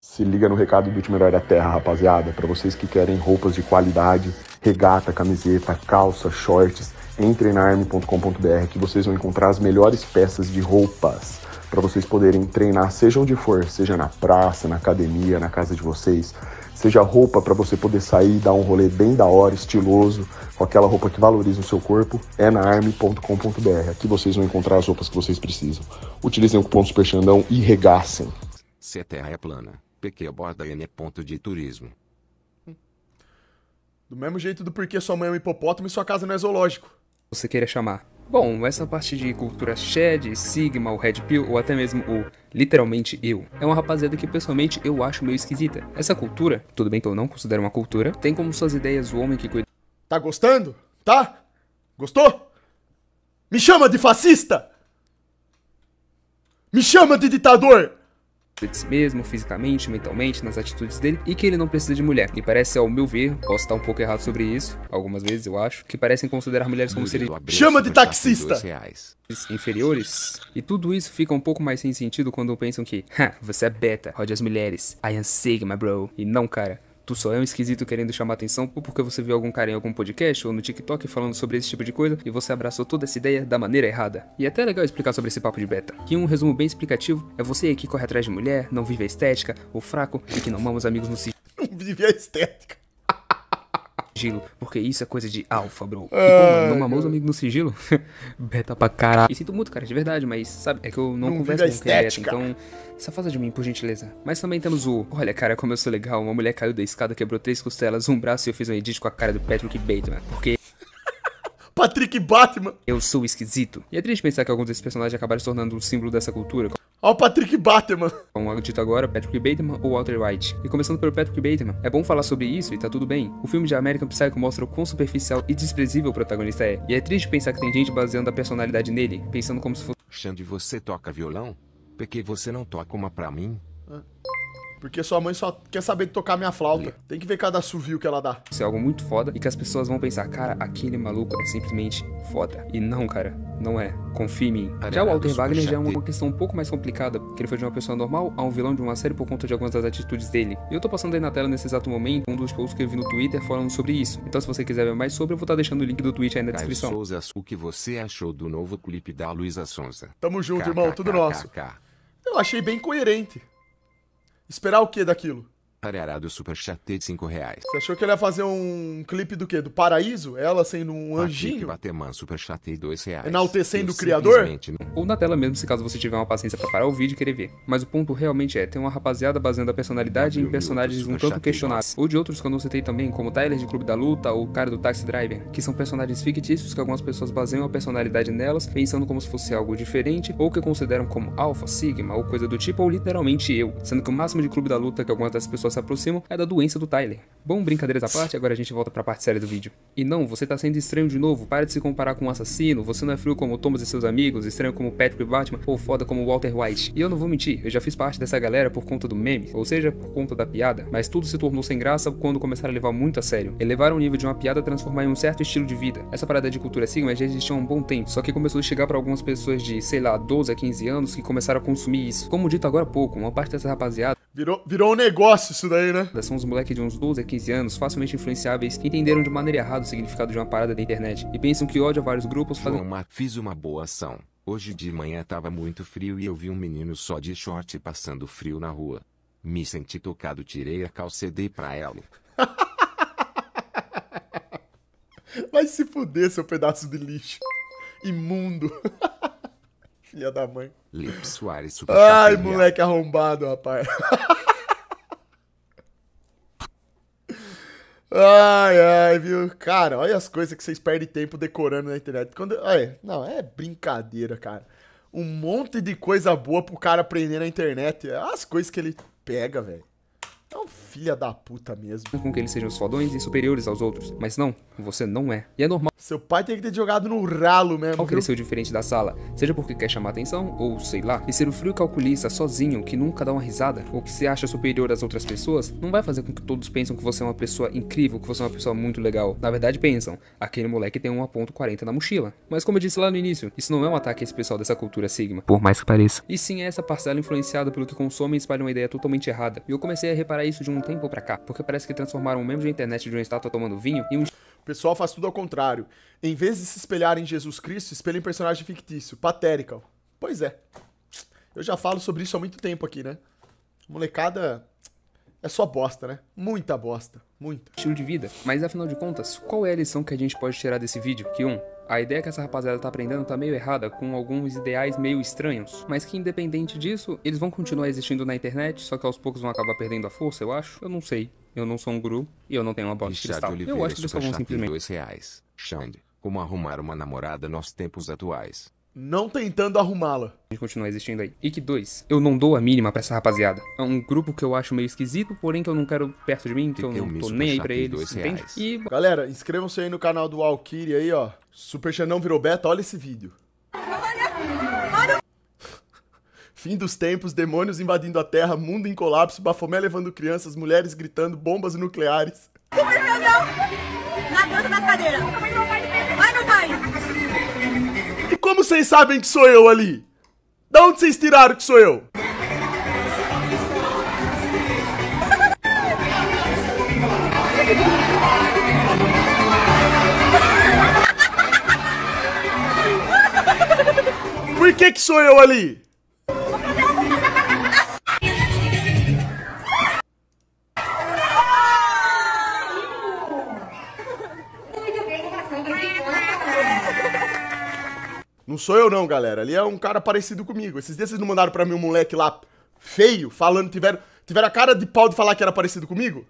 Se liga no recado do último herói da Terra, rapaziada. Para vocês que querem roupas de qualidade, regata, camiseta, calça, shorts, entrem na army.com.br que vocês vão encontrar as melhores peças de roupas para vocês poderem treinar, seja onde for, seja na praça, na academia, na casa de vocês, seja roupa para você poder sair, dar um rolê bem da hora, estiloso, com aquela roupa que valoriza o seu corpo, é na army.com.br. Aqui vocês vão encontrar as roupas que vocês precisam. Utilizem o cupom SUPERXANDÃO e regacem. Se a terra é plana, PQ aborda N é ponto de turismo. Do mesmo jeito do porquê sua mãe é um hipopótamo e sua casa não é zoológico. Você queira chamar. Bom, essa parte de cultura Shed, Sigma, o Red Pill ou até mesmo o literalmente eu, é uma rapaziada que pessoalmente eu acho meio esquisita. Essa cultura, tudo bem que eu não considero uma cultura, tem como suas ideias o homem que cuida... Tá gostando? Tá? Gostou? Me chama de fascista! Me chama de ditador! de si mesmo, fisicamente, mentalmente, nas atitudes dele, e que ele não precisa de mulher. E parece, ao meu ver, posso estar um pouco errado sobre isso, algumas vezes eu acho, que parecem considerar mulheres como seres chama de taxista! inferiores. E tudo isso fica um pouco mais sem sentido quando pensam que, você é beta, rode as mulheres, I am Sigma, bro. E não, cara. Tu só é um esquisito querendo chamar atenção ou porque você viu algum cara em algum podcast ou no TikTok falando sobre esse tipo de coisa e você abraçou toda essa ideia da maneira errada. E é até legal explicar sobre esse papo de beta. Que um resumo bem explicativo é você que corre atrás de mulher, não vive a estética, o fraco e que não mama os amigos no sigilo. Não vive a estética. Porque isso é coisa de alfa, bro. E como não mamou os amigos no sigilo? Beta pra caralho. E sinto muito, cara, de verdade, mas sabe, é que eu não converso com quem é beta, então se afasta de mim, por gentileza. Mas também temos o... Olha, cara, como eu sou legal. Uma mulher caiu da escada, quebrou 3 costelas, um braço e eu fiz um edit com a cara do Patrick Bateman. Porque... Patrick Bateman. Eu sou esquisito. E é triste pensar que alguns desses personagens acabaram se tornando um símbolo dessa cultura. Ó o Patrick Bateman. Como dito agora, Patrick Bateman ou Walter White. E começando pelo Patrick Bateman, é bom falar sobre isso e tá tudo bem. O filme de American Psycho mostra o quão superficial e desprezível o protagonista é. E é triste pensar que tem gente baseando a personalidade nele, pensando como se fosse... Xande, você toca violão? Porque você não toca uma pra mim? Porque sua mãe só quer saber de tocar minha flauta. Tem que ver cada assovio que ela dá. Isso é algo muito foda e que as pessoas vão pensar, cara, aquele maluco é simplesmente foda. E não, cara, não é. Confie em mim. Já o Walter Wagner já é uma questão um pouco mais complicada, que ele foi de uma pessoa normal a um vilão de uma série por conta de algumas das atitudes dele. E eu tô passando aí na tela nesse exato momento um dos posts que eu vi no Twitter falando sobre isso. Então se você quiser ver mais sobre, eu vou estar deixando o link do tweet aí na descrição. Souza, o que você achou do novo clipe da Luísa Sonza? Tamo junto, irmão, tudo nosso. Eu achei bem coerente. Esperar o que daquilo? Arará do superchat de 5 reais. Você achou que ele ia fazer um clipe do quê? Do paraíso? Ela sendo um anjinho? Bateman, superchat de 2 reais. Enaltecendo o criador? Ou na tela mesmo, se caso você tiver uma paciência pra parar o vídeo e querer ver. Mas o ponto realmente é, tem uma rapaziada baseando a personalidade em personagens um tanto questionáveis. Ou de outros que eu não citei também, como Tyler de Clube da Luta ou o cara do Taxi Driver, que são personagens fictícios que algumas pessoas baseiam a personalidade nelas, pensando como se fosse algo diferente, ou que consideram como alfa, sigma, ou coisa do tipo, ou literalmente eu. Sendo que o máximo de Clube da Luta que algumas dessas pessoas se aproximam é da doença do Tyler. Bom, brincadeiras à parte, agora a gente volta pra parte séria do vídeo. E não, você tá sendo estranho de novo, para de se comparar com um assassino, você não é frio como Thomas e seus amigos, estranho como Patrick Bateman, ou foda como Walter White. E eu não vou mentir, eu já fiz parte dessa galera por conta do meme, ou seja, por conta da piada, mas tudo se tornou sem graça quando começaram a levar muito a sério. Elevaram o nível de uma piada a transformar em um certo estilo de vida. Essa parada de cultura Sigma já existia há um bom tempo, só que começou a chegar pra algumas pessoas de, sei lá, 12 a 15 anos que começaram a consumir isso. Como dito agora há pouco, uma parte dessa rapaziada Virou um negócio isso daí, né? São os moleques de uns 12 a 15 anos, facilmente influenciáveis, que entenderam de maneira errada o significado de uma parada da internet e pensam que ódio a vários grupos fazem... Fiz uma boa ação. Hoje de manhã tava muito frio e eu vi um menino só de short passando frio na rua. Me senti tocado, tirei a calça e dei pra ela. Vai se fuder, seu pedaço de lixo. Imundo. Filha da mãe. Lips Soares, ai, moleque arrombado, rapaz. Ai, viu? Cara, olha as coisas que vocês perdem tempo decorando na internet. Não, é brincadeira, cara. Um monte de coisa boa pro cara aprender na internet. As coisas que ele pega, velho. É um filha da puta mesmo. Com que eles sejam os fodões e superiores aos outros. Mas não, você não é. E é normal Seu pai tem que ter jogado no ralo mesmo, viu? cresceu diferente da sala, seja porque quer chamar atenção, ou sei lá. E ser o frio calculista sozinho, que nunca dá uma risada, ou que se acha superior às outras pessoas, não vai fazer com que todos pensem que você é uma pessoa incrível, que você é uma pessoa muito legal. Na verdade pensam, aquele moleque tem 1,40 na mochila. Mas como eu disse lá no início, isso não é um ataque a esse pessoal dessa cultura Sigma, por mais que pareça. E sim é essa parcela influenciada pelo que consome e espalha uma ideia totalmente errada. E eu comecei a reparar isso de um tempo pra cá, porque parece que transformaram um membro da internet de uma estátua tomando vinho em um O pessoal faz tudo ao contrário. Em vez de se espelhar em Jesus Cristo, espelha em personagem fictício. Patética. Pois é. Eu já falo sobre isso há muito tempo aqui, né? Molecada é só bosta, né? Muita bosta. Muita. estilo de vida. Mas afinal de contas, qual é a lição que a gente pode tirar desse vídeo? Que a ideia que essa rapaziada tá aprendendo tá meio errada, com alguns ideais meio estranhos, mas que independente disso, eles vão continuar existindo na internet, só que aos poucos vão acabar perdendo a força, eu acho. Eu não sei. Eu não sou um guru e eu não tenho uma bola de cristal. Eu acho que eles só vão simplesmente... R$2. Xande, como arrumar uma namorada nos tempos atuais? Não tentando arrumá-la. continuar existindo aí. E que 2, eu não dou a mínima pra essa rapaziada. É um grupo que eu acho meio esquisito, porém que eu não quero perto de mim, que eu não tô nem aí pra eles, entende? E... galera, inscrevam-se aí no canal do Valkyrie aí, ó. Super Xandão virou beta, olha esse vídeo. Fim dos tempos, demônios invadindo a Terra, mundo em colapso, Bafomé levando crianças, mulheres gritando, bombas nucleares. Super Xandão na dança das cadeiras. Vai, meu pai! E como vocês sabem que sou eu ali? Da onde vocês tiraram que sou eu? Por que sou eu ali? Não sou eu não, galera. Ali é um cara parecido comigo. Esses dias vocês não mandaram pra mim um moleque lá feio, falando, tiveram a cara de pau de falar que era parecido comigo?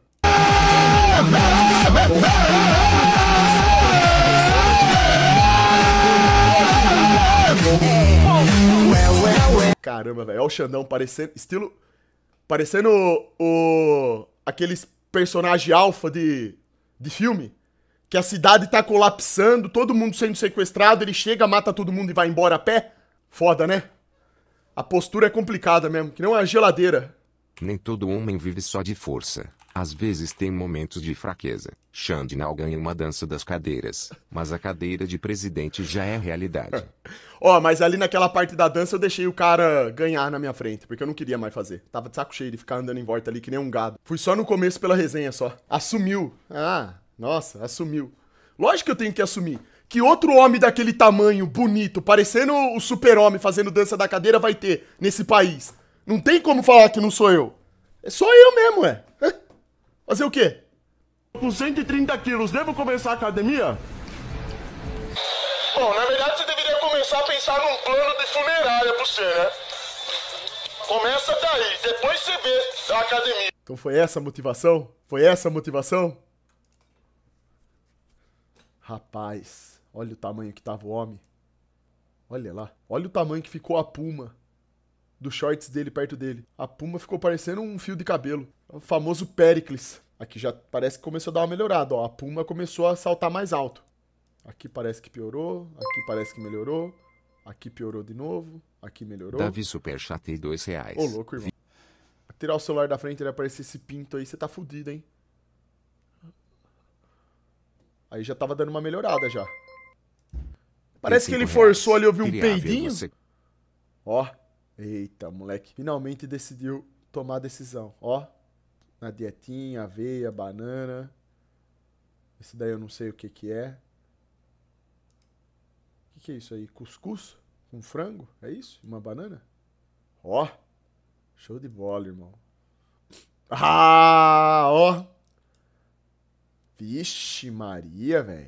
Caramba, velho. Olha o Xandão parecendo... parecendo aqueles personagens alfa de filme. Que a cidade tá colapsando, todo mundo sendo sequestrado, ele chega, mata todo mundo e vai embora a pé. Foda, né? A postura é complicada mesmo, que nem uma geladeira. Nem todo homem vive só de força. Às vezes tem momentos de fraqueza. Xandinal ganha uma dança das cadeiras, mas a cadeira de presidente já é realidade. Ó, mas ali naquela parte da dança eu deixei o cara ganhar na minha frente, porque eu não queria mais fazer. Tava de saco cheio de ficar andando em volta ali que nem um gado. Fui só no começo pela resenha só. Assumiu. Nossa, assumiu. Lógico que eu tenho que assumir. Que outro homem daquele tamanho, bonito, parecendo o super-homem fazendo dança da cadeira vai ter nesse país? Não tem como falar que não sou eu. É só eu mesmo, ué. Fazer o quê? Com 130 quilos, devo começar a academia? Bom, na verdade você deveria começar a pensar num plano de funerária pra você, né? Começa daí, depois você vê a academia. Então foi essa a motivação? Foi essa a motivação? Rapaz, olha o tamanho que tava o homem. Olha lá. Olha o tamanho que ficou a puma dos shorts dele perto dele. A puma ficou parecendo um fio de cabelo. O famoso Péricles. Aqui já parece que começou a dar uma melhorada, ó. A puma começou a saltar mais alto. Aqui parece que piorou. Aqui parece que melhorou. Aqui piorou de novo. Aqui melhorou. Davi Superchat R$2. Ô, louco, irmão. Tirar o celular da frente e ele aparecer esse pinto aí, você tá fudido, hein? Aí já tava dando uma melhorada já. Parece que ele forçou ali, eu vi um peidinho. Ó. Eita, moleque. Finalmente decidiu tomar a decisão. Ó. Na dietinha, aveia, banana. Esse daí eu não sei o que que é. O que é isso aí? Cuscuz? Com frango? É isso? Uma banana? Ó. Show de bola, irmão. Ah, ó. Vixe Maria, velho.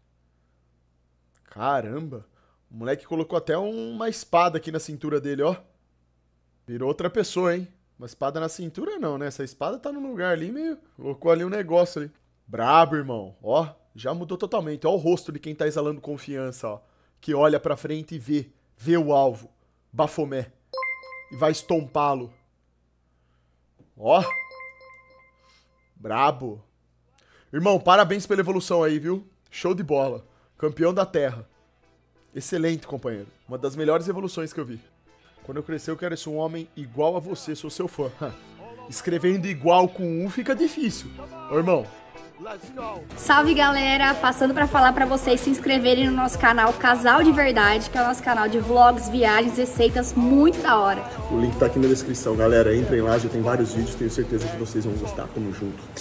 Caramba. O moleque colocou até uma espada aqui na cintura dele, ó. Virou outra pessoa, hein? Uma espada na cintura não, né? Essa espada tá num lugar ali meio... colocou ali um negócio ali. Brabo, irmão. Ó, já mudou totalmente. Ó o rosto de quem tá exalando confiança, ó. Que olha pra frente e vê. Vê o alvo. Bafomé. E vai estompá-lo. Ó. Brabo. Irmão, parabéns pela evolução aí, viu? Show de bola. Campeão da Terra. Excelente, companheiro. Uma das melhores evoluções que eu vi. Quando eu crescer, eu quero ser um homem igual a você, sou seu fã. Escrevendo igual com fica difícil. Ô, irmão. Salve, galera! Passando pra falar pra vocês se inscreverem no nosso canal Casal de Verdade, que é o nosso canal de vlogs, viagens, receitas muito da hora. O link tá aqui na descrição, galera. Entrem lá, já tem vários vídeos, tenho certeza que vocês vão gostar. Tamo junto.